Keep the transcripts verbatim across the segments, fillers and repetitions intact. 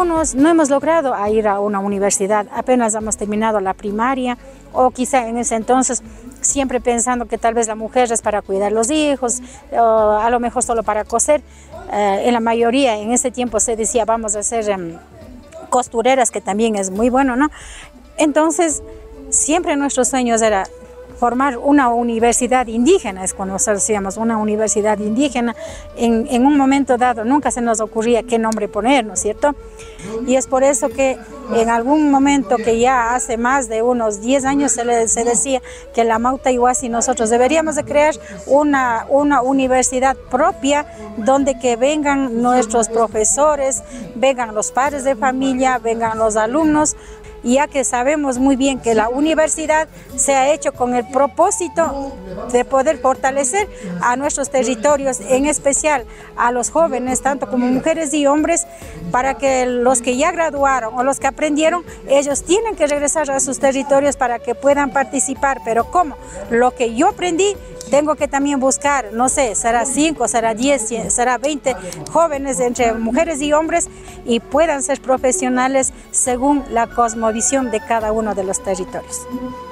algunos no hemos logrado a ir a una universidad, apenas hemos terminado la primaria, o quizá en ese entonces siempre pensando que tal vez la mujer es para cuidar los hijos, o a lo mejor solo para coser. Eh, en la mayoría en ese tiempo se decía vamos a ser um, costureras, que también es muy bueno, ¿no? Entonces siempre nuestros sueños era formar una universidad indígena, es cuando nosotros decíamos una universidad indígena. En, en un momento dado nunca se nos ocurría qué nombre poner, ¿no es cierto? Y es por eso que en algún momento, que ya hace más de unos diez años, se, le, se decía que en la Mauta Ihuasi nosotros deberíamos de crear una, una universidad propia, donde que vengan nuestros profesores, vengan los padres de familia, vengan los alumnos, ya que sabemos muy bien que la universidad se ha hecho con el propósito de poder fortalecer a nuestros territorios, en especial a los jóvenes, tanto como mujeres y hombres, para que los que ya graduaron o los que aprendieron, ellos tienen que regresar a sus territorios para que puedan participar. Pero ¿cómo? Lo que yo aprendí, tengo que también buscar, no sé, será cinco, será diez, será veinte jóvenes entre mujeres y hombres, y puedan ser profesionales según la cosmovisión de cada uno de los territorios.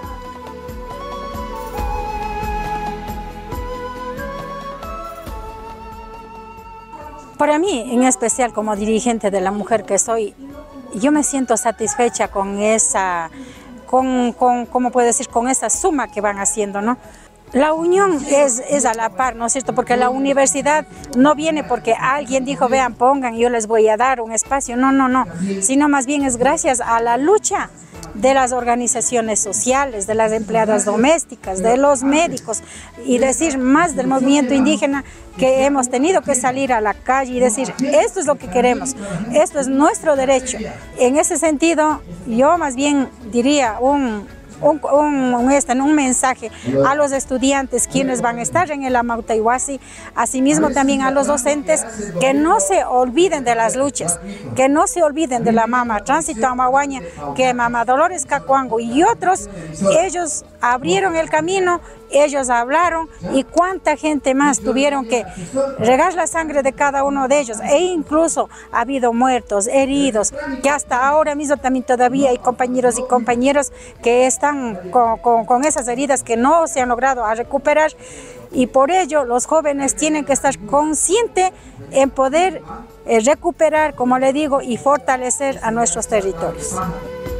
Para mí, en especial como dirigente de la mujer que soy, yo me siento satisfecha con esa, con, con, ¿cómo puedo decir?, con esa suma que van haciendo, ¿no? La unión es, es a la par, ¿no es cierto? Porque la universidad no viene porque alguien dijo, vean, pongan, yo les voy a dar un espacio. No, no, no. Sino más bien es gracias a la lucha de las organizaciones sociales, de las empleadas domésticas, de los médicos, y decir más del movimiento indígena, que hemos tenido que salir a la calle y decir, esto es lo que queremos, esto es nuestro derecho. En ese sentido, yo más bien diría un... Un, un, un, este, un mensaje a los estudiantes quienes van a estar en el Amauta Ihuasi, asimismo también a los docentes, que no se olviden de las luchas, que no se olviden de la Mama Tránsito Amahuaña, que Mama Dolores Cacuango y otros, ellos abrieron el camino, ellos hablaron, y cuánta gente más tuvieron que regar la sangre de cada uno de ellos, e incluso ha habido muertos, heridos, que hasta ahora mismo también todavía hay compañeros y compañeras que están con, con, con esas heridas que no se han logrado a recuperar, y por ello los jóvenes tienen que estar conscientes en poder eh, recuperar, como le digo, y fortalecer a nuestros territorios.